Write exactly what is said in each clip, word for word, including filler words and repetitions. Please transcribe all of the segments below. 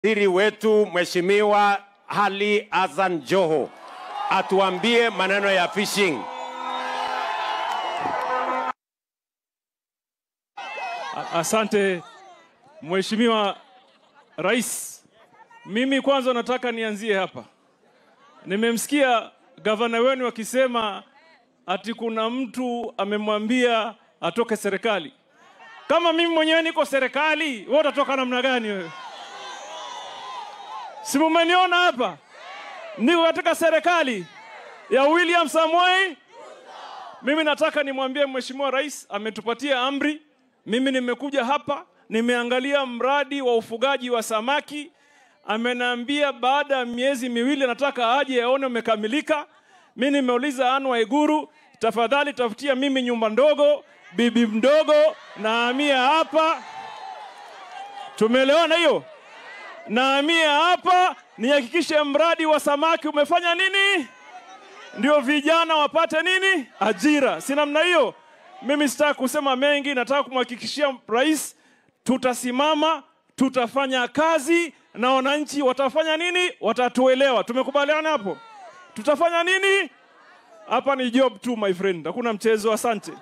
Waziri wetu Mheshimiwa Ali Hassan Joho atuambie maneno ya fishing. Asante Mheshimiwa Rais. Mimi kwanza nataka nianzie hapa. Nimemsikia gavana wenu akisema ati kuna mtu amemwambia atoke serikali. Kama mimi mwenyewe niko serikali, wewe utatoka namna gani wewe? Si mmeniona hapa? Niko katika serikali ya William Samoei. Mimi nataka nimwambie Mheshimiwa Rais ametupatia amri. Mimi nimekuja hapa, nimeangalia mradi wa ufugaji wa samaki. Amenambia baada ya miezi miwili nataka aje aone umekamilika. Mimi nimeuliza Anne Waiguru, tafadhali tafutia mimi nyumba ndogo, bibi mdogo na hamia hapa. Tumeelewana hiyo? Na hamia hapa nihakikishe mradi wa samaki umefanya nini? Ndio vijana wapate nini? Ajira. Si namna hiyo? Mimi sitaki kusema mengi, nataka kumhakikishia Rais tutasimama, tutafanya kazi na wananchi watafanya nini? Watatuelewa. Tumekubaliana hapo? Tutafanya nini? Hapa ni job tu my friend. Hakuna mchezo. Asante.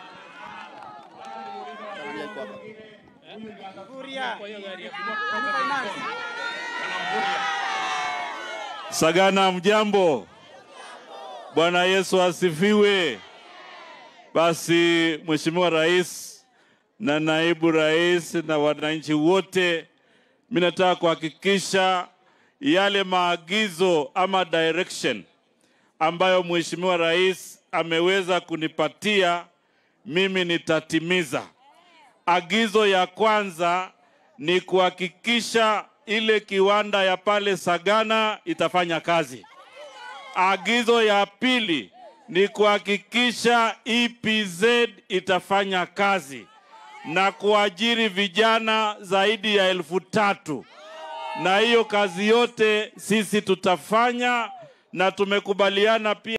Sagana mjambo. Bwana Yesu asifiwe. Basi Mheshimiwa Rais na Naibu Rais na wananchi wote, mimi nataka kuhakikisha yale maagizo ama direction ambayo Mheshimiwa Rais ameweza kunipatia mimi nitatimiza. Agizo ya kwanza ni kuhakikisha ile kiwanda ya pale Sagana itafanya kazi. Agizo ya pili ni kuhakikisha E P Z itafanya kazi na kuajiri vijana zaidi ya elfu tatu. Na hiyo kazi yote sisi tutafanya na tumekubaliana pia